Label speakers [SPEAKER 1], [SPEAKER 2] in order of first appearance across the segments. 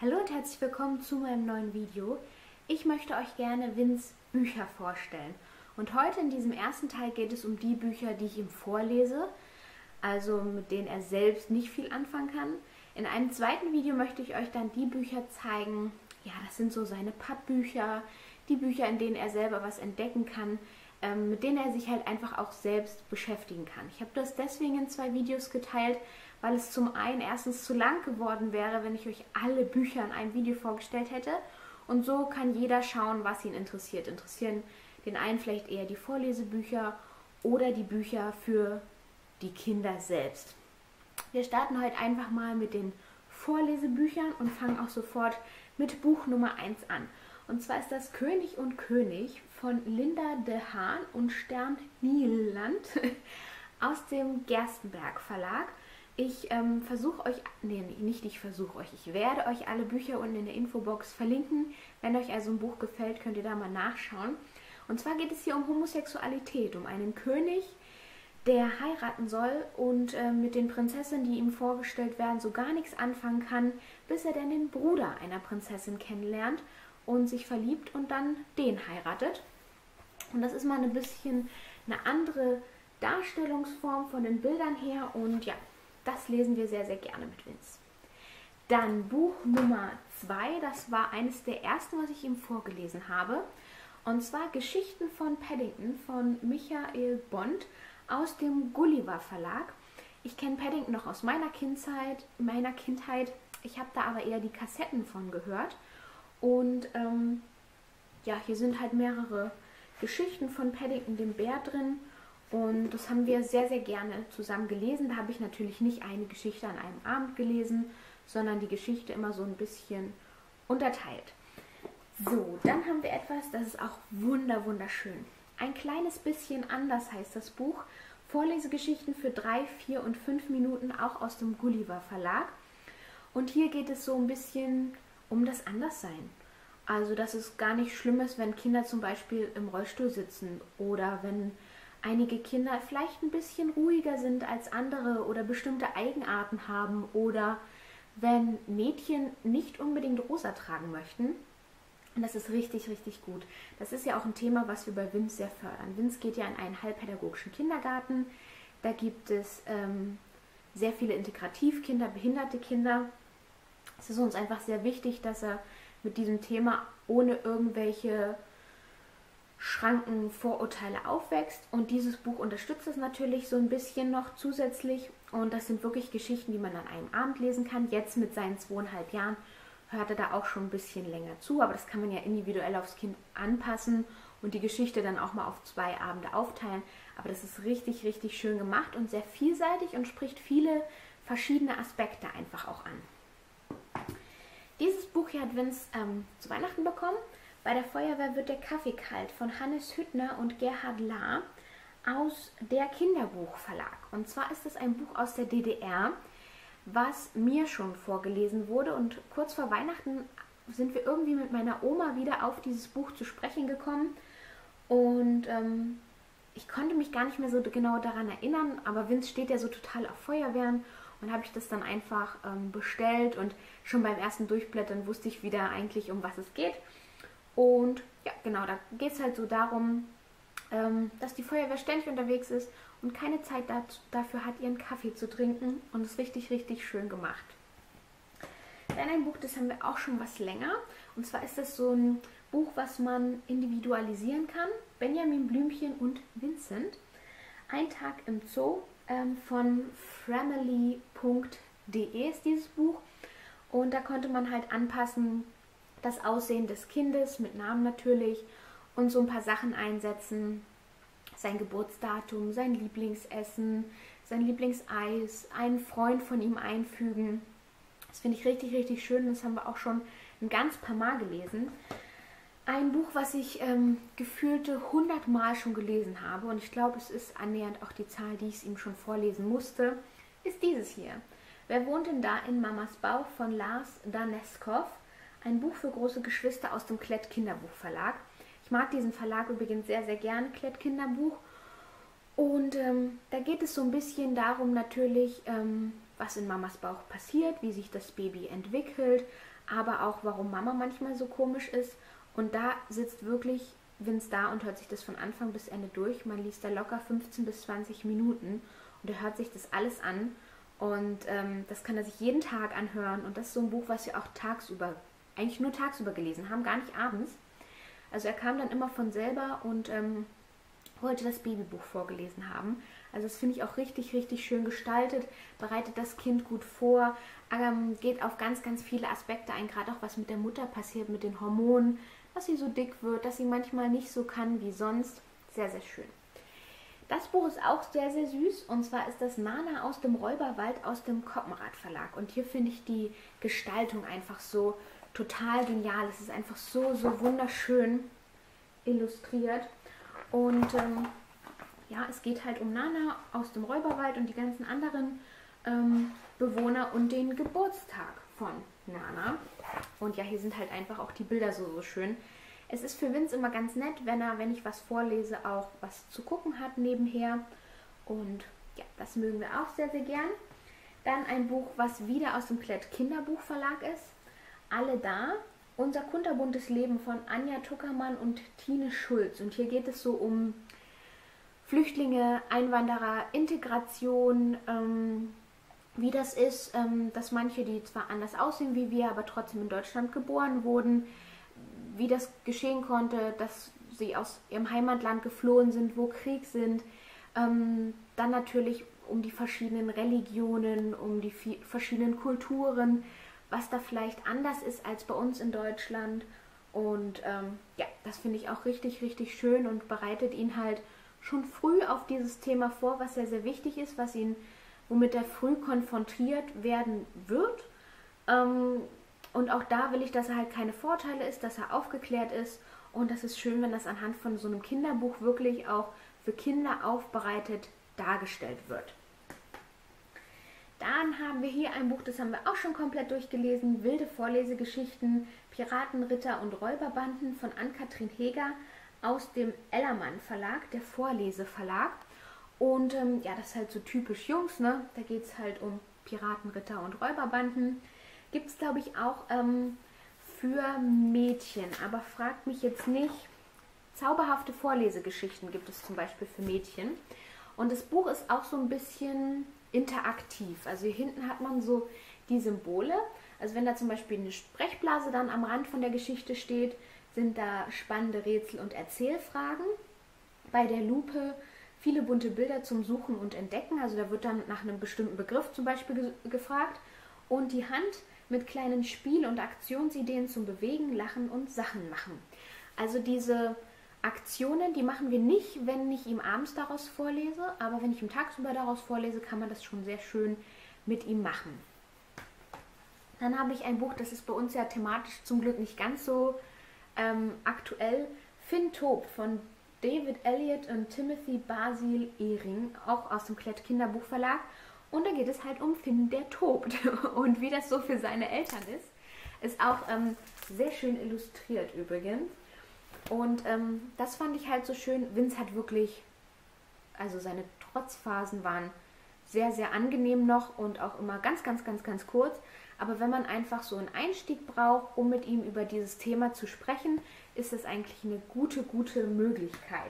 [SPEAKER 1] Hallo und herzlich willkommen zu meinem neuen Video. Ich möchte euch gerne Vince Bücher vorstellen. Und heute in diesem ersten Teil geht es um die Bücher, die ich ihm vorlese, also mit denen er selbst nicht viel anfangen kann. In einem zweiten Video möchte ich euch dann die Bücher zeigen, ja, das sind so seine Pappbücher, die Bücher, in denen er selber was entdecken kann, mit denen er sich halt einfach auch selbst beschäftigen kann. Ich habe das deswegen in zwei Videos geteilt, weil es zum einen erstens zu lang geworden wäre, wenn ich euch alle Bücher in einem Video vorgestellt hätte. Und so kann jeder schauen, was ihn interessiert. Interessieren den einen vielleicht eher die Vorlesebücher oder die Bücher für die Kinder selbst. Wir starten heute einfach mal mit den Vorlesebüchern und fangen auch sofort mit Buch Nummer 1 an. Und zwar ist das König und König von Linda de Haan und Stern Nieland aus dem Gerstenberg Verlag. Ich versuche euch, ich werde euch alle Bücher unten in der Infobox verlinken. Wenn euch also ein Buch gefällt, könnt ihr da mal nachschauen. Und zwar geht es hier um Homosexualität, um einen König, der heiraten soll und mit den Prinzessinnen, die ihm vorgestellt werden, so gar nichts anfangen kann, bis er dann den Bruder einer Prinzessin kennenlernt und sich verliebt und dann den heiratet. Und das ist mal ein bisschen eine andere Darstellungsform von den Bildern her und ja, das lesen wir sehr, sehr gerne mit Vince. Dann Buch Nummer 2, das war eines der ersten, was ich ihm vorgelesen habe. Und zwar Geschichten von Paddington von Michael Bond aus dem Gulliver Verlag. Ich kenne Paddington noch aus meiner Kindheit. Ich habe da aber eher die Kassetten von gehört. Und ja, hier sind halt mehrere Geschichten von Paddington, dem Bär, drin. Und das haben wir sehr, sehr gerne zusammen gelesen. Da habe ich natürlich nicht eine Geschichte an einem Abend gelesen, sondern die Geschichte immer so ein bisschen unterteilt. So, dann haben wir etwas, das ist auch wunderschön. Ein kleines bisschen anders heißt das Buch. Vorlesegeschichten für 3, 4 und 5 Minuten, auch aus dem Gulliver Verlag. Und hier geht es so ein bisschen um das Anderssein. Also, dass es gar nicht schlimm ist, wenn Kinder zum Beispiel im Rollstuhl sitzen oder wenn einige Kinder vielleicht ein bisschen ruhiger sind als andere oder bestimmte Eigenarten haben oder wenn Mädchen nicht unbedingt rosa tragen möchten. Und das ist richtig, richtig gut. Das ist ja auch ein Thema, was wir bei Vince sehr fördern. Vince geht ja in einen halbpädagogischen Kindergarten. Da gibt es sehr viele Integrativkinder, behinderte Kinder. Es ist uns einfach sehr wichtig, dass er mit diesem Thema ohne irgendwelche Schranken, Vorurteile aufwächst. Und dieses Buch unterstützt es natürlich so ein bisschen noch zusätzlich. Und das sind wirklich Geschichten, die man an einem Abend lesen kann. Jetzt mit seinen 2,5 Jahren hört er da auch schon ein bisschen länger zu. Aber das kann man ja individuell aufs Kind anpassen und die Geschichte dann auch mal auf 2 Abende aufteilen. Aber das ist richtig, richtig schön gemacht und sehr vielseitig und spricht viele verschiedene Aspekte einfach auch an. Dieses Buch hier hat Vince zu Weihnachten bekommen. Bei der Feuerwehr wird der Kaffee kalt von Hannes Hüttner und Gerhard Lahr aus der Kinderbuchverlag. Und zwar ist es ein Buch aus der DDR, was mir schon vorgelesen wurde. Und kurz vor Weihnachten sind wir irgendwie mit meiner Oma wieder auf dieses Buch zu sprechen gekommen. Und ich konnte mich gar nicht mehr so genau daran erinnern, aber Vince steht ja so total auf Feuerwehren. Und habe ich das dann einfach bestellt und schon beim ersten Durchblättern wusste ich wieder eigentlich, um was es geht. Und ja, genau, da geht es halt so darum, dass die Feuerwehr ständig unterwegs ist und keine Zeit dafür hat, ihren Kaffee zu trinken. Und es ist richtig, richtig schön gemacht. Dann ein Buch, das haben wir auch schon was länger. Und zwar ist das so ein Buch, was man individualisieren kann. Benjamin Blümchen und Vincent. Ein Tag im Zoo von Framily.de ist dieses Buch. Und da konnte man halt anpassen, das Aussehen des Kindes mit Namen natürlich und so ein paar Sachen einsetzen. Sein Geburtsdatum, sein Lieblingsessen, sein Lieblingseis, einen Freund von ihm einfügen. Das finde ich richtig, richtig schön. Das haben wir auch schon ein ganz paar Mal gelesen. Ein Buch, was ich gefühlte 100 Mal schon gelesen habe und ich glaube, es ist annähernd auch die Zahl, die ich es ihm schon vorlesen musste, ist dieses hier. Wer wohnt denn da in Mamas Bauch von Lars Daneskov? Ein Buch für große Geschwister aus dem Klett Kinderbuchverlag. Ich mag diesen Verlag übrigens sehr, sehr gerne, Klett Kinderbuch. Und da geht es so ein bisschen darum natürlich, was in Mamas Bauch passiert, wie sich das Baby entwickelt, aber auch, warum Mama manchmal so komisch ist. Und da sitzt wirklich Vince da und hört sich das von Anfang bis Ende durch. Man liest da locker 15 bis 20 Minuten und er hört sich das alles an. Und das kann er sich jeden Tag anhören. Und das ist so ein Buch, was wir auch tagsüber, eigentlich nur tagsüber gelesen haben, gar nicht abends. Also er kam dann immer von selber und wollte das Babybuch vorgelesen haben. Also das finde ich auch richtig, richtig schön gestaltet, bereitet das Kind gut vor, geht auf ganz, ganz viele Aspekte ein, gerade auch was mit der Mutter passiert, mit den Hormonen, dass sie so dick wird, dass sie manchmal nicht so kann wie sonst. Sehr, sehr schön. Das Buch ist auch sehr, sehr süß und zwar ist das Nana aus dem Räuberwald aus dem Koppenrad Verlag. Und hier finde ich die Gestaltung einfach so total genial. Es ist einfach so, so wunderschön illustriert. Und ja, es geht halt um Nana aus dem Räuberwald und die ganzen anderen Bewohner und den Geburtstag von Nana. Und ja, hier sind halt einfach auch die Bilder so, so schön. Es ist für Vince immer ganz nett, wenn ich was vorlese, auch was zu gucken hat nebenher. Und ja, das mögen wir auch sehr, sehr gern. Dann ein Buch, was wieder aus dem Klett Kinderbuchverlag ist. Alle da. Unser kunterbuntes Leben von Anja Tuckermann und Tine Schulz. Und hier geht es so um Flüchtlinge, Einwanderer, Integration, wie das ist, dass manche, die zwar anders aussehen wie wir, aber trotzdem in Deutschland geboren wurden, wie das geschehen konnte, dass sie aus ihrem Heimatland geflohen sind, wo Krieg sind, dann natürlich um die verschiedenen Religionen, um die verschiedenen Kulturen, was da vielleicht anders ist als bei uns in Deutschland. Und ja, das finde ich auch richtig, richtig schön und bereitet ihn halt schon früh auf dieses Thema vor, was sehr, sehr wichtig ist, womit er früh konfrontiert werden wird. Und auch da will ich, dass er halt keine Vorteile ist, dass er aufgeklärt ist. Und das ist schön, wenn das anhand von so einem Kinderbuch wirklich auch für Kinder aufbereitet dargestellt wird. Dann haben wir hier ein Buch, das haben wir auch schon komplett durchgelesen. Wilde Vorlesegeschichten, Piraten, Ritter und Räuberbanden von Ann-Kathrin Heger aus dem Ellermann Verlag, der Vorleseverlag. Und ja, das ist halt so typisch Jungs, ne? Da geht es halt um Piraten, Ritter und Räuberbanden. Gibt es, glaube ich, auch für Mädchen, aber fragt mich jetzt nicht. Zauberhafte Vorlesegeschichten gibt es zum Beispiel für Mädchen. Und das Buch ist auch so ein bisschen interaktiv. Also hier hinten hat man so die Symbole. Also wenn da zum Beispiel eine Sprechblase dann am Rand von der Geschichte steht, sind da spannende Rätsel und Erzählfragen. Bei der Lupe viele bunte Bilder zum Suchen und Entdecken. Also da wird dann nach einem bestimmten Begriff zum Beispiel gefragt. Und die Hand mit kleinen Spiel- und Aktionsideen zum Bewegen, Lachen und Sachen machen. Also diese Aktionen, die machen wir nicht, wenn ich ihm abends daraus vorlese, aber wenn ich ihm tagsüber daraus vorlese, kann man das schon sehr schön mit ihm machen. Dann habe ich ein Buch, das ist bei uns ja thematisch zum Glück nicht ganz so aktuell. Finn tobt von David Elliott und Timothy Basil Ehring, auch aus dem Klett Kinderbuchverlag. Und da geht es halt um Finn, der tobt. Und wie das so für seine Eltern ist auch sehr schön illustriert übrigens. Und das fand ich halt so schön. Vince hat wirklich, also seine Trotzphasen waren sehr, sehr angenehm noch und auch immer ganz, ganz, ganz, ganz kurz. Aber wenn man einfach so einen Einstieg braucht, um mit ihm über dieses Thema zu sprechen, ist das eigentlich eine gute, gute Möglichkeit.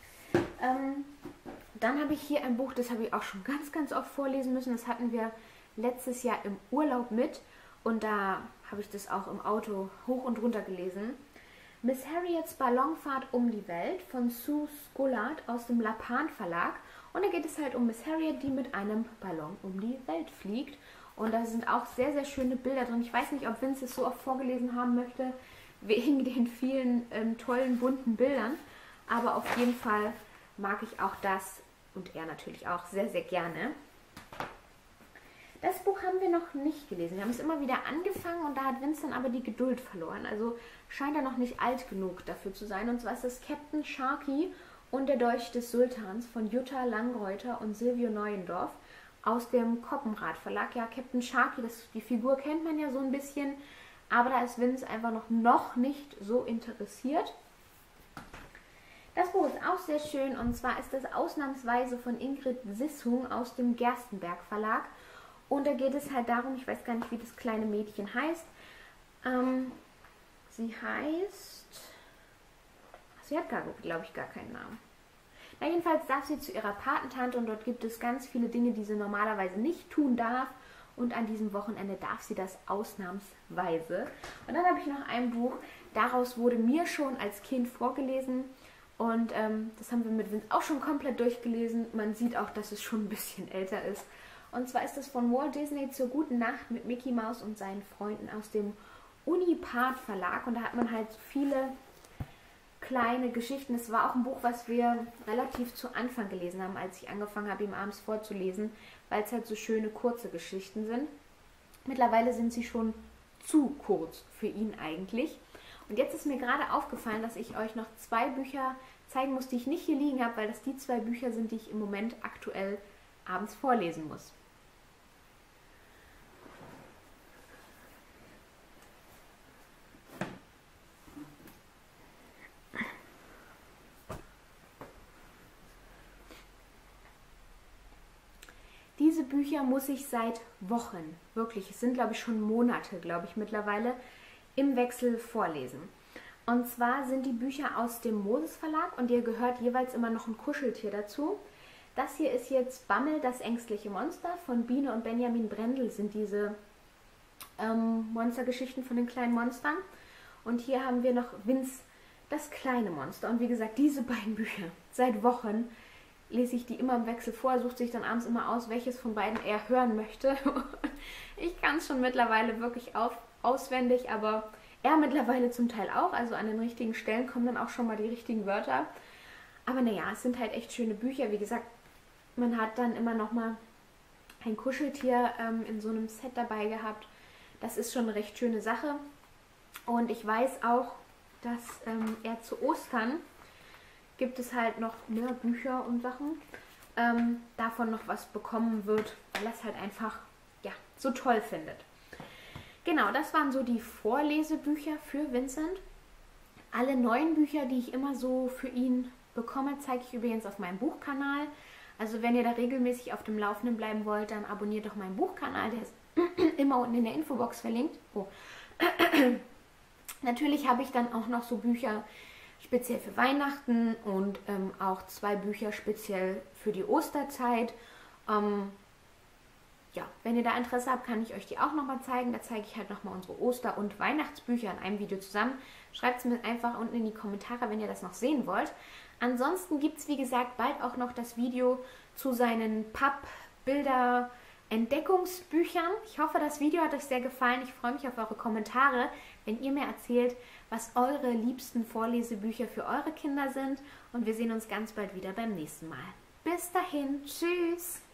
[SPEAKER 1] Dann habe ich hier ein Buch, das habe ich auch schon ganz, ganz oft vorlesen müssen. Das hatten wir letztes Jahr im Urlaub mit und da habe ich das auch im Auto hoch und runter gelesen. Miss Harriets Ballonfahrt um die Welt von Sue Scullard aus dem Lappan Verlag. Und da geht es halt um Miss Harriet, die mit einem Ballon um die Welt fliegt. Und da sind auch sehr, sehr schöne Bilder drin. Ich weiß nicht, ob Vince es so oft vorgelesen haben möchte, wegen den vielen tollen, bunten Bildern. Aber auf jeden Fall mag ich auch das und er natürlich auch sehr, sehr gerne. Das Buch haben wir noch nicht gelesen. Wir haben es immer wieder angefangen und da hat Vince dann aber die Geduld verloren. Also scheint er noch nicht alt genug dafür zu sein. Und zwar ist das Captain Sharky und der Dolch des Sultans von Jutta Langreuter und Silvio Neuendorf aus dem Koppenrad Verlag. Ja, Captain Sharky, die Figur kennt man ja so ein bisschen, aber da ist Vince einfach noch nicht so interessiert. Das Buch ist auch sehr schön und zwar ist es ausnahmsweise von Ingrid Sissung aus dem Gerstenberg Verlag. Und da geht es halt darum, ich weiß gar nicht, wie das kleine Mädchen heißt. Sie hat, glaube ich, gar keinen Namen. Na, jedenfalls darf sie zu ihrer Patentante und dort gibt es ganz viele Dinge, die sie normalerweise nicht tun darf. Und an diesem Wochenende darf sie das ausnahmsweise. Und dann habe ich noch ein Buch, daraus wurde mir schon als Kind vorgelesen. Und das haben wir mit Vince auch schon komplett durchgelesen. Man sieht auch, dass es schon ein bisschen älter ist. Und zwar ist es von Walt Disney zur guten Nacht mit Mickey Mouse und seinen Freunden aus dem Unipart Verlag. Und da hat man halt viele kleine Geschichten. Es war auch ein Buch, was wir relativ zu Anfang gelesen haben, als ich angefangen habe, ihm abends vorzulesen, weil es halt so schöne, kurze Geschichten sind. Mittlerweile sind sie schon zu kurz für ihn eigentlich. Und jetzt ist mir gerade aufgefallen, dass ich euch noch 2 Bücher zeigen muss, die ich nicht hier liegen habe, weil das die 2 Bücher sind, die ich im Moment aktuell abends vorlesen muss. Diese Bücher muss ich seit Wochen, wirklich, es sind glaube ich schon Monate, glaube ich mittlerweile, im Wechsel vorlesen. Und zwar sind die Bücher aus dem Moses Verlag und ihr gehört jeweils immer noch ein Kuscheltier dazu. Das hier ist jetzt Bammel, das ängstliche Monster. Von Biene und Benjamin Brendel sind diese Monstergeschichten von den kleinen Monstern. Und hier haben wir noch Vince, das kleine Monster. Und wie gesagt, diese beiden Bücher, seit Wochen lese ich die immer im Wechsel vor, sucht sich dann abends immer aus, welches von beiden er hören möchte. Ich kann es schon mittlerweile wirklich auswendig, aber er mittlerweile zum Teil auch. Also an den richtigen Stellen kommen dann auch schon mal die richtigen Wörter. Aber naja, es sind halt echt schöne Bücher. Wie gesagt, man hat dann immer noch mal ein Kuscheltier in so einem Set dabei gehabt. Das ist schon eine recht schöne Sache. Und ich weiß auch, dass er zu Ostern gibt es halt noch mehr Bücher und Sachen, davon noch was bekommen wird, weil er es halt einfach ja, so toll findet. Genau, das waren so die Vorlesebücher für Vincent. Alle neuen Bücher, die ich immer so für ihn bekomme, zeige ich übrigens auf meinem Buchkanal. Also wenn ihr da regelmäßig auf dem Laufenden bleiben wollt, dann abonniert doch meinen Buchkanal, der ist immer unten in der Infobox verlinkt. Oh. Natürlich habe ich dann auch noch so Bücher speziell für Weihnachten und auch 2 Bücher speziell für die Osterzeit. Ja, wenn ihr da Interesse habt, kann ich euch die auch nochmal zeigen. Da zeige ich halt nochmal unsere Oster- und Weihnachtsbücher in einem Video zusammen. Schreibt es mir einfach unten in die Kommentare, wenn ihr das noch sehen wollt. Ansonsten gibt es, wie gesagt, bald auch noch das Video zu seinen Pappbilder-Entdeckungsbüchern. Ich hoffe, das Video hat euch sehr gefallen. Ich freue mich auf eure Kommentare, wenn ihr mir erzählt, was eure liebsten Vorlesebücher für eure Kinder sind. Und wir sehen uns ganz bald wieder beim nächsten Mal. Bis dahin, tschüss!